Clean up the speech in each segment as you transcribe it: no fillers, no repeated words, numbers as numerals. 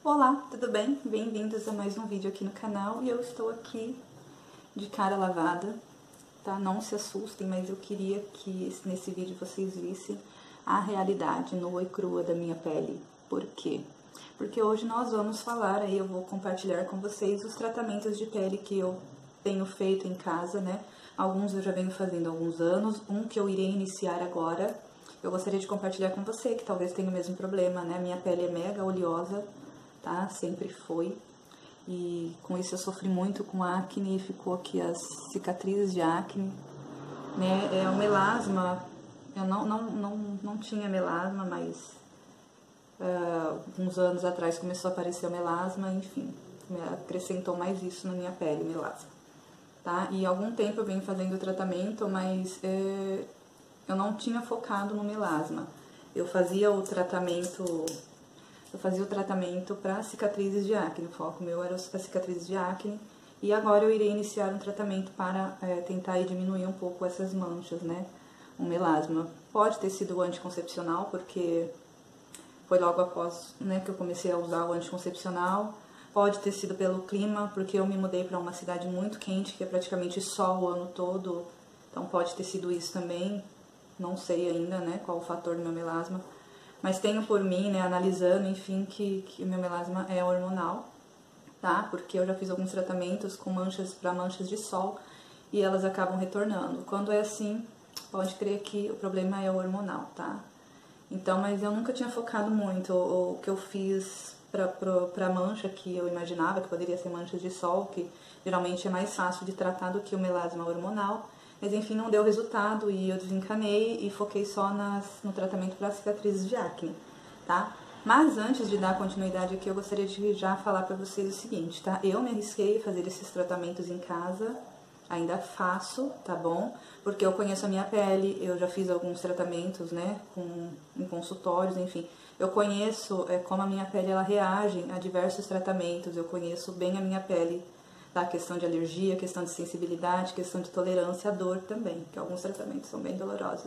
Olá, tudo bem? Bem-vindos a mais um vídeo aqui no canal e eu estou aqui de cara lavada, tá? Não se assustem, mas eu queria que nesse vídeo vocês vissem a realidade nua e crua da minha pele. Por quê? Porque hoje nós vamos falar, aí eu vou compartilhar com vocês os tratamentos de pele que eu tenho feito em casa, né? Alguns eu já venho fazendo há alguns anos, um que eu irei iniciar agora. Eu gostaria de compartilhar com você que talvez tenha o mesmo problema, né? Minha pele é mega oleosa, tá? Sempre foi. E com isso eu sofri muito com acne, ficou aqui as cicatrizes de acne, né? É o melasma, eu não tinha melasma, mas uns anos atrás começou a aparecer o melasma, enfim, acrescentou mais isso na minha pele, melasma, tá? E há algum tempo eu venho fazendo o tratamento, mas eu não tinha focado no melasma. Eu fazia o tratamento para cicatrizes de acne, o foco meu era as cicatrizes de acne, e agora eu irei iniciar um tratamento para tentar diminuir um pouco essas manchas, né? O melasma. Pode ter sido o anticoncepcional, porque foi logo após, né, que eu comecei a usar o anticoncepcional. Pode ter sido pelo clima, porque eu me mudei para uma cidade muito quente, que é praticamente sol o ano todo, então pode ter sido isso também. Não sei ainda, né, qual o fator do meu melasma. Mas tenho por mim, né, analisando, enfim, que o meu melasma é hormonal, tá? Porque eu já fiz alguns tratamentos com manchas de sol e elas acabam retornando. Quando é assim, pode crer que o problema é hormonal, tá? Então, mas eu nunca tinha focado muito. O que eu fiz pra mancha, que eu imaginava que poderia ser manchas de sol, que geralmente é mais fácil de tratar do que o melasma hormonal. Mas enfim, não deu resultado e eu desencanei e foquei só no tratamento para cicatrizes de acne, tá? Mas antes de dar continuidade aqui, eu gostaria de já falar para vocês o seguinte, tá? Eu me arrisquei a fazer esses tratamentos em casa, ainda faço, tá bom? Porque eu conheço a minha pele, eu já fiz alguns tratamentos, né, em consultórios, enfim. Eu conheço como a minha pele ela reage a diversos tratamentos, eu conheço bem a minha pele, tá? Questão de alergia, questão de sensibilidade, questão de tolerância à dor também, que alguns tratamentos são bem dolorosos.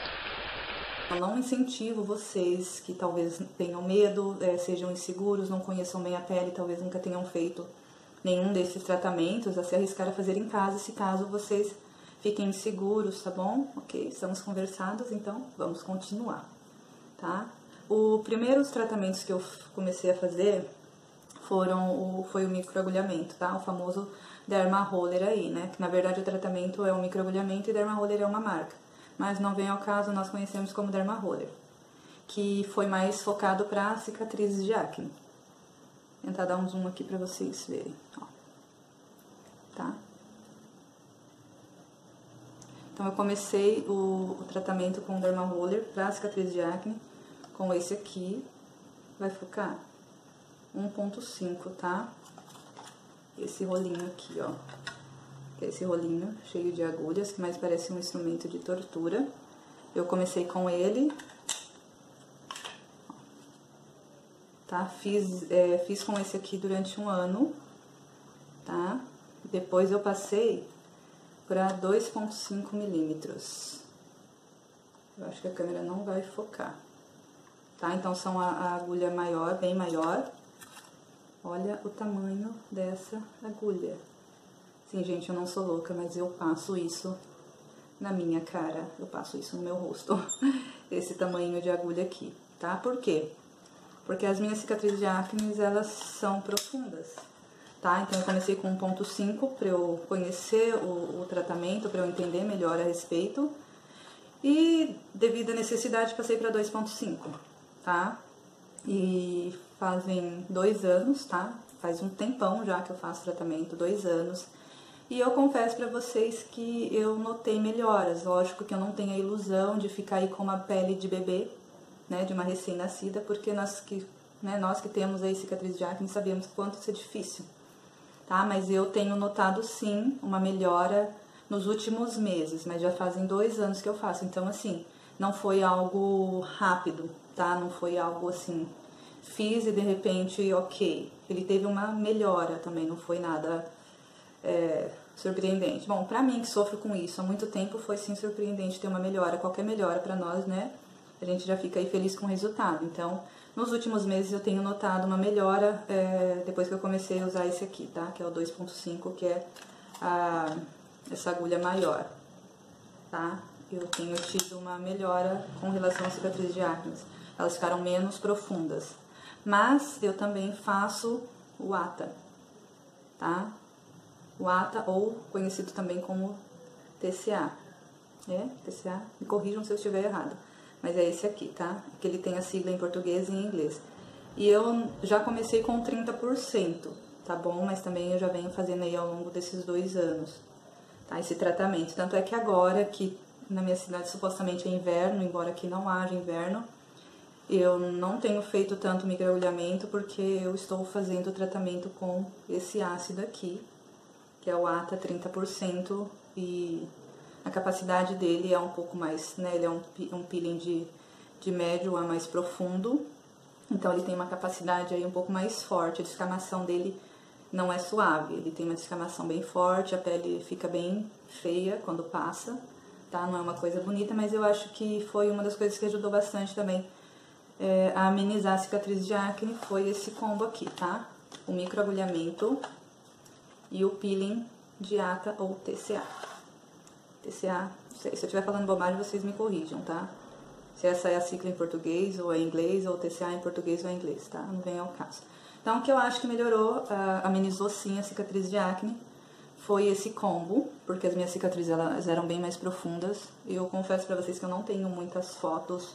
Eu não incentivo vocês que talvez tenham medo, sejam inseguros, não conheçam bem a pele, talvez nunca tenham feito nenhum desses tratamentos, a se arriscar a fazer em casa, se caso vocês fiquem inseguros, tá bom? Ok, estamos conversados, então vamos continuar, tá? Os primeiros tratamentos que eu comecei a fazer foi o microagulhamento, tá? O famoso Derma Roller aí, né? Que na verdade o tratamento é um microagulhamento e Derma Roller é uma marca. Mas não vem ao caso, nós conhecemos como Derma Roller, que foi mais focado para cicatrizes de acne. Vou tentar dar um zoom aqui para vocês verem, ó. Tá? Então eu comecei o tratamento com Derma Roller para cicatrizes de acne com esse aqui, vai focar 1.5, tá? Esse rolinho aqui, ó. Esse rolinho cheio de agulhas, que mais parece um instrumento de tortura. Eu comecei com ele, tá? Fiz com esse aqui durante um ano, tá? Depois eu passei para 2.5 milímetros. Eu acho que a câmera não vai focar, tá? Então são a agulha maior, bem maior. Olha o tamanho dessa agulha. Sim, gente, eu não sou louca, mas eu passo isso na minha cara, eu passo isso no meu rosto. Esse tamanho de agulha aqui, tá? Por quê? Porque as minhas cicatrizes de acne, elas são profundas, tá? Então eu comecei com 1.5 para eu conhecer o tratamento, para eu entender melhor a respeito. E devido à necessidade, passei para 2.5, tá? E fazem 2 anos, tá? Faz um tempão já que eu faço tratamento, 2 anos. E eu confesso pra vocês que eu notei melhoras. Lógico que eu não tenho a ilusão de ficar aí com uma pele de bebê, né? De uma recém-nascida, porque nós que temos aí cicatriz de acne sabemos quanto isso é difícil, tá? Mas eu tenho notado sim uma melhora nos últimos meses, mas já fazem 2 anos que eu faço. Então, assim, não foi algo rápido, tá? Não foi algo assim, fiz e de repente, ok. Ele teve uma melhora também, não foi nada surpreendente. Bom, pra mim que sofro com isso há muito tempo, foi sim surpreendente ter uma melhora. Qualquer melhora pra nós, né, a gente já fica aí feliz com o resultado. Então, nos últimos meses eu tenho notado uma melhora depois que eu comecei a usar esse aqui, tá? Que é o 2.5, que é essa agulha maior, tá? Eu tenho tido uma melhora com relação às cicatrizes de acne. Elas ficaram menos profundas. Mas eu também faço o ATA, tá? O ATA, ou conhecido também como TCA. TCA? Me corrijam se eu estiver errado. Mas é esse aqui, tá? Que ele tem a sigla em português e em inglês. E eu já comecei com 30%, tá bom? Mas também eu já venho fazendo aí ao longo desses 2 anos, tá? Esse tratamento. Tanto é que agora, que na minha cidade supostamente é inverno, embora aqui não haja inverno, eu não tenho feito tanto microagulhamento porque eu estou fazendo o tratamento com esse ácido aqui, que é o ATA 30%, e a capacidade dele é um pouco mais, né? Ele é um peeling de médio a mais profundo, então ele tem uma capacidade aí um pouco mais forte. A descamação dele não é suave, ele tem uma descamação bem forte, a pele fica bem feia quando passa, tá? Não é uma coisa bonita, mas eu acho que foi uma das coisas que ajudou bastante também a amenizar a cicatriz de acne, foi esse combo aqui, tá? O microagulhamento e o peeling de ATA ou TCA. TCA, não sei, se eu estiver falando bobagem, vocês me corrijam, tá? Se essa é a sigla em português ou é em inglês, ou TCA em português ou em inglês, tá? Não vem ao caso. Então, o que eu acho que melhorou, amenizou sim a cicatriz de acne, foi esse combo, porque as minhas cicatrizes elas eram bem mais profundas. Eu confesso pra vocês que eu não tenho muitas fotos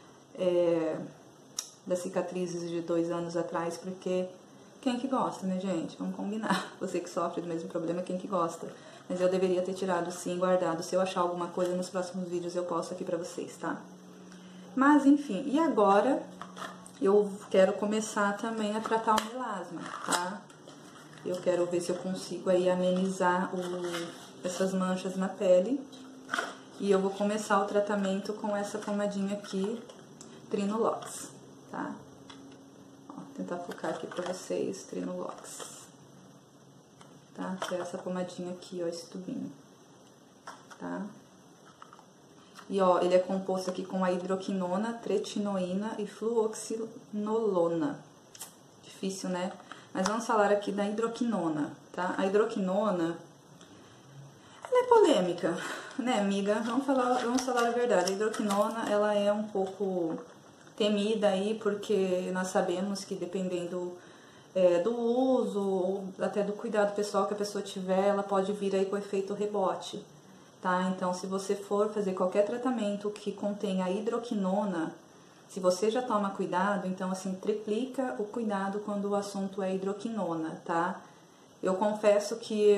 das cicatrizes de 2 anos atrás, porque quem que gosta, né, gente? Vamos combinar. Você que sofre do mesmo problema, quem que gosta? Mas eu deveria ter tirado sim, guardado. Se eu achar alguma coisa nos próximos vídeos, eu posto aqui pra vocês, tá? Mas, enfim, e agora eu quero começar também a tratar o melasma, tá? Eu quero ver se eu consigo aí amenizar essas manchas na pele. E eu vou começar o tratamento com essa pomadinha aqui, Trinolox, tá? Ó, vou tentar focar aqui pra vocês, Trinolox. Tá? Que é essa pomadinha aqui, ó, esse tubinho, tá? E, ó, ele é composto aqui com a hidroquinona, tretinoína e fluoxinolona. Difícil, né? Mas vamos falar aqui da hidroquinona, tá? A hidroquinona, ela é polêmica, né, amiga? Vamos falar a verdade. A hidroquinona, ela é um pouco temida aí, porque nós sabemos que dependendo do uso, ou até do cuidado pessoal que a pessoa tiver, ela pode vir aí com efeito rebote, tá? Então, se você for fazer qualquer tratamento que contenha hidroquinona, se você já toma cuidado, então, assim, triplica o cuidado quando o assunto é hidroquinona, tá? Eu confesso que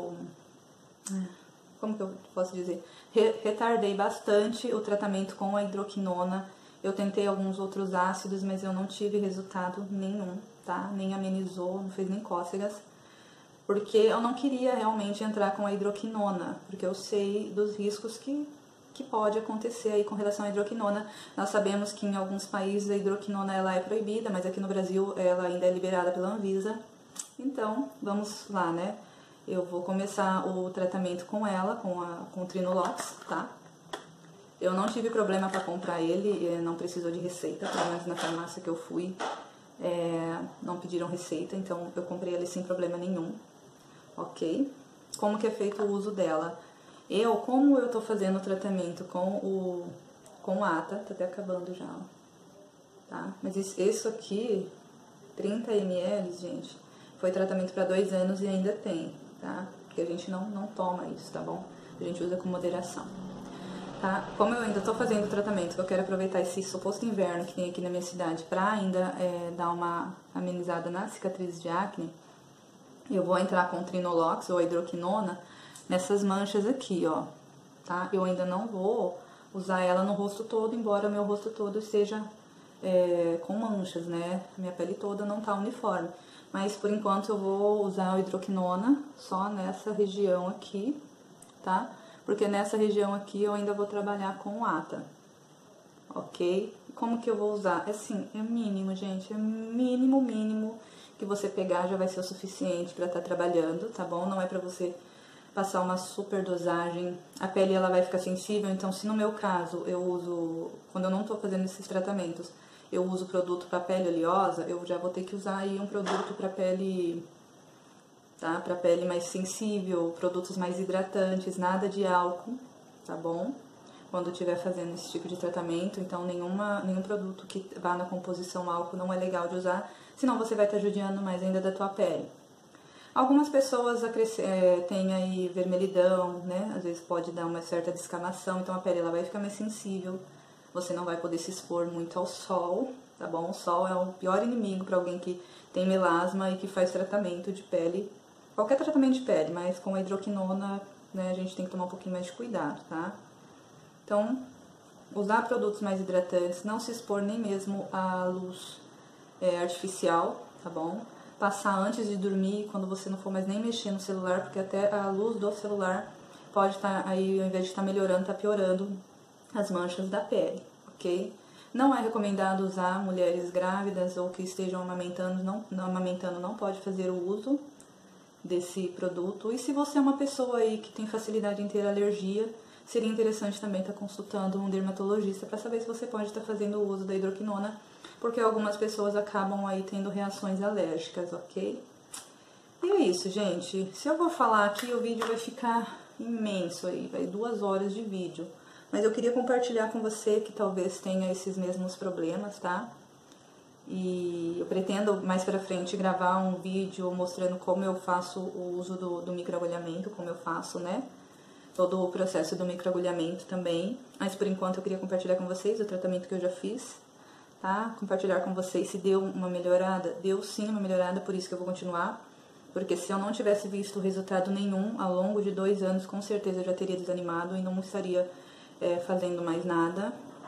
como que eu posso dizer? Retardei bastante o tratamento com a hidroquinona. Eu tentei alguns outros ácidos, mas eu não tive resultado nenhum, tá? Nem amenizou, não fez nem cócegas. Porque eu não queria realmente entrar com a hidroquinona, porque eu sei dos riscos que pode acontecer aí com relação à hidroquinona. Nós sabemos que em alguns países a hidroquinona ela é proibida, mas aqui no Brasil ela ainda é liberada pela Anvisa. Então, vamos lá, né? Eu vou começar o tratamento com ela, com o Trinolox, tá? Eu não tive problema para comprar ele, não precisou de receita, pelo menos na farmácia que eu fui, não pediram receita, então eu comprei ele sem problema nenhum, ok? Como que é feito o uso dela? Como eu tô fazendo o tratamento com o ATA, tá até acabando já, ó, tá? Mas isso aqui, 30 ml, gente, foi tratamento para 2 anos e ainda tem, tá? Porque a gente não toma isso, tá bom? A gente usa com moderação, tá? Como eu ainda tô fazendo o tratamento, eu quero aproveitar esse suposto inverno que tem aqui na minha cidade pra ainda dar uma amenizada nas cicatrizes de acne, eu vou entrar com o Trinolox ou a hidroquinona nessas manchas aqui, ó, tá? Eu ainda não vou usar ela no rosto todo, embora meu rosto todo esteja com manchas, né? Minha pele toda não tá uniforme. Mas, por enquanto, eu vou usar a hidroquinona só nessa região aqui, tá? Porque nessa região aqui eu ainda vou trabalhar com o ATA, ok? Como que eu vou usar? Assim, é mínimo, gente, é mínimo que você pegar já vai ser o suficiente pra estar trabalhando, tá bom? Não é pra você passar uma super dosagem, a pele ela vai ficar sensível. Então, se no meu caso eu uso, quando eu não tô fazendo esses tratamentos, eu uso produto para pele oleosa, eu já vou ter que usar aí um produto para pele, tá? Para pele mais sensível, produtos mais hidratantes, nada de álcool, tá bom? Quando estiver fazendo esse tipo de tratamento, então nenhum produto que vá na composição álcool não é legal de usar, senão você vai estar judiando mais ainda da tua pele. Algumas pessoas têm aí vermelhidão, né? Às vezes pode dar uma certa descamação, então a pele ela vai ficar mais sensível. Você não vai poder se expor muito ao sol, tá bom? O sol é o pior inimigo para alguém que tem melasma e que faz tratamento de pele, qualquer tratamento de pele, mas com a hidroquinona, né, a gente tem que tomar um pouquinho mais de cuidado, tá? Então, usar produtos mais hidratantes, não se expor nem mesmo à luz artificial, tá bom? Passar antes de dormir, quando você não for mais nem mexer no celular, porque até a luz do celular pode estar aí, ao invés de estar melhorando, está piorando as manchas da pele, ok? Não é recomendado usar mulheres grávidas ou que estejam amamentando, não pode fazer o uso desse produto. E se você é uma pessoa aí que tem facilidade em ter alergia, seria interessante também estar consultando um dermatologista para saber se você pode estar fazendo o uso da hidroquinona, porque algumas pessoas acabam aí tendo reações alérgicas, ok? E é isso, gente. Se eu vou falar aqui, o vídeo vai ficar imenso aí, vai 2 horas de vídeo. Mas eu queria compartilhar com você que talvez tenha esses mesmos problemas, tá? E eu pretendo mais pra frente gravar um vídeo mostrando como eu faço o uso do microagulhamento, como eu faço, né? Todo o processo do microagulhamento também. Mas por enquanto eu queria compartilhar com vocês o tratamento que eu já fiz, tá? Compartilhar com vocês se deu uma melhorada. Deu sim uma melhorada, por isso que eu vou continuar. Porque se eu não tivesse visto resultado nenhum ao longo de 2 anos, com certeza eu já teria desanimado e não estaria fazendo mais nada,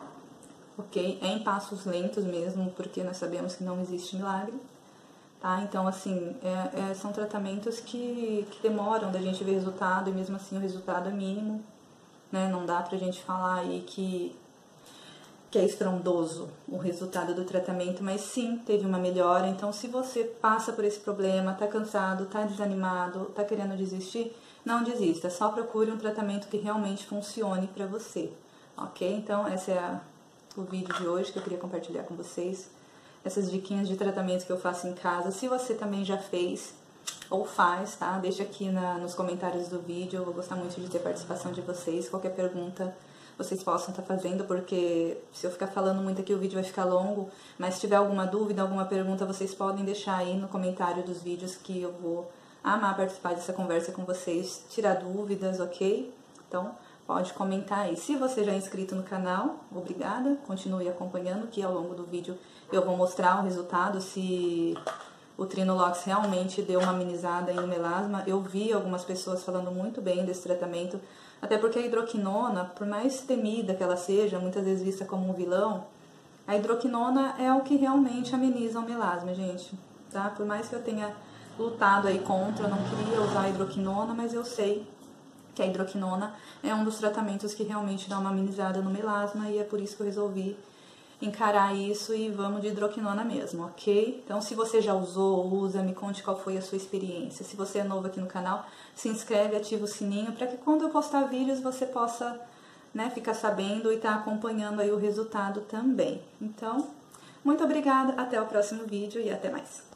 ok? É em passos lentos mesmo, porque nós sabemos que não existe milagre, tá? Então, assim, são tratamentos que demoram da gente ver resultado, e mesmo assim o resultado é mínimo, né? Não dá pra gente falar aí que é estrondoso o resultado do tratamento, mas sim, teve uma melhora. Então, se você passa por esse problema, tá cansado, tá desanimado, tá querendo desistir, não desista, só procure um tratamento que realmente funcione pra você, ok? Então, esse é o vídeo de hoje que eu queria compartilhar com vocês, essas diquinhas de tratamento que eu faço em casa. Se você também já fez ou faz, tá? Deixa aqui nos comentários do vídeo, eu vou gostar muito de ter participação de vocês. Qualquer pergunta vocês possam estar fazendo, porque se eu ficar falando muito aqui o vídeo vai ficar longo, mas se tiver alguma dúvida, alguma pergunta, vocês podem deixar aí no comentário dos vídeos, que eu vou amar participar dessa conversa com vocês, tirar dúvidas, ok? Então, pode comentar aí. Se você já é inscrito no canal, obrigada, continue acompanhando, que ao longo do vídeo eu vou mostrar o resultado, se o Trinolox realmente deu uma amenizada aí no melasma. Eu vi algumas pessoas falando muito bem desse tratamento, até porque a hidroquinona, por mais temida que ela seja, muitas vezes vista como um vilão, a hidroquinona é o que realmente ameniza o melasma, gente, tá? Por mais que eu tenha lutado aí contra, eu não queria usar a hidroquinona, mas eu sei que a hidroquinona é um dos tratamentos que realmente dá uma amenizada no melasma, e é por isso que eu resolvi encarar isso e vamos de hidroquinona mesmo, ok? Então, se você já usou ou usa, me conte qual foi a sua experiência. Se você é novo aqui no canal, se inscreve, ativa o sininho, para que quando eu postar vídeos você possa, né, ficar sabendo e estar acompanhando aí o resultado também. Então, muito obrigada, até o próximo vídeo e até mais.